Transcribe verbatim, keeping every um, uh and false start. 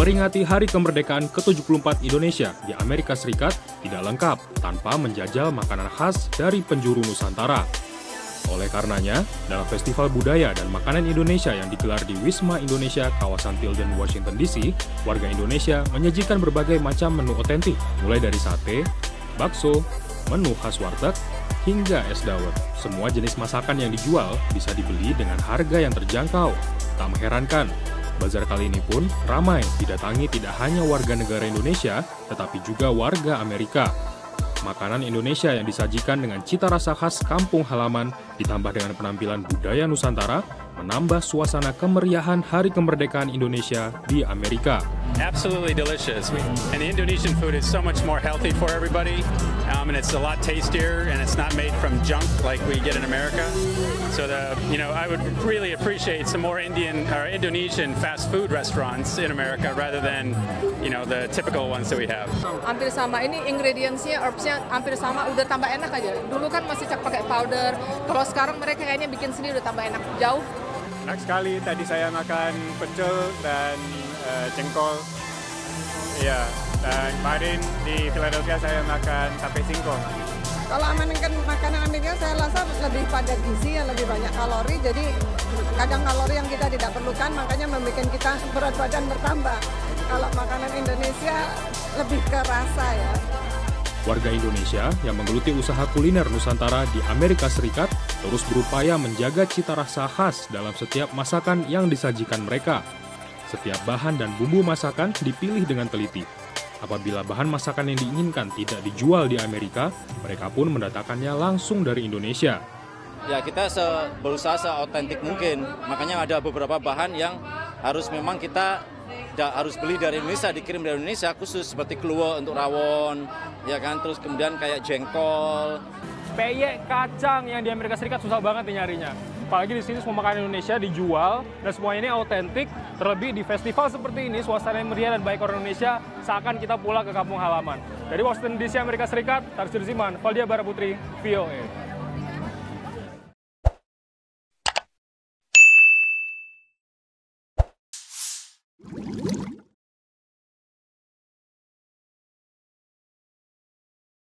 Memperingati Hari Kemerdekaan ke tujuh puluh empat Indonesia di Amerika Serikat tidak lengkap tanpa menjajal makanan khas dari penjuru Nusantara. Oleh karenanya, dalam Festival Budaya dan Makanan Indonesia yang digelar di Wisma Indonesia, kawasan Tilden, Washington D C, warga Indonesia menyajikan berbagai macam menu otentik, mulai dari sate, bakso, menu khas warteg, hingga es dawet. Semua jenis masakan yang dijual bisa dibeli dengan harga yang terjangkau. Tak mengherankan, bazar kali ini pun ramai didatangi tidak hanya warga negara Indonesia, tetapi juga warga Amerika. Makanan Indonesia yang disajikan dengan cita rasa khas kampung halaman, ditambah dengan penampilan budaya Nusantara, menambah suasana kemeriahan Hari Kemerdekaan Indonesia di Amerika. Absolutely delicious. And the Indonesian food is so much more healthy for everybody, um, and it's a lot tastier, and it's not made from junk like we get in America. So the, you know, I would really appreciate some more Indian or Indonesian fast food restaurants in America rather than, you know, the typical ones that we have. Hampir sama, ini ingredients-nya, herbs-nya hampir sama, udah tambah enak aja. Dulu kan masih cak pakai powder, kalau sekarang mereka kayaknya bikin sendiri udah tambah enak jauh. Enak sekali, tadi saya makan pecel dan uh, jengkol. Ya, dan kemarin di Philadelphia saya makan tape singkong. Kalau Amerika, makanan Amerika saya rasa lebih padat gizi, ya, lebih banyak kalori, jadi kadang kalori yang kita tidak perlukan, makanya membuat kita berat badan bertambah. Kalau makanan Indonesia lebih ke rasa ya. Warga Indonesia yang menggeluti usaha kuliner Nusantara di Amerika Serikat terus berupaya menjaga cita rasa khas dalam setiap masakan yang disajikan mereka. Setiap bahan dan bumbu masakan dipilih dengan teliti. Apabila bahan masakan yang diinginkan tidak dijual di Amerika, mereka pun mendatangkannya langsung dari Indonesia. Ya, kita se berusaha seotentik mungkin. Makanya ada beberapa bahan yang harus memang kita harus beli dari Indonesia, dikirim dari Indonesia khusus, seperti kluwek untuk rawon, ya kan, terus kemudian kayak jengkol. Peyek, kacang yang di Amerika Serikat susah banget nyarinya. Apalagi di sini semua makanan Indonesia dijual dan semua ini autentik. Terlebih di festival seperti ini, suasana yang meriah dan baik orang Indonesia, seakan kita pulang ke kampung halaman. Dari Washington D C, Amerika Serikat, Tarsir Ziman, Valdia Baraputri, V O A.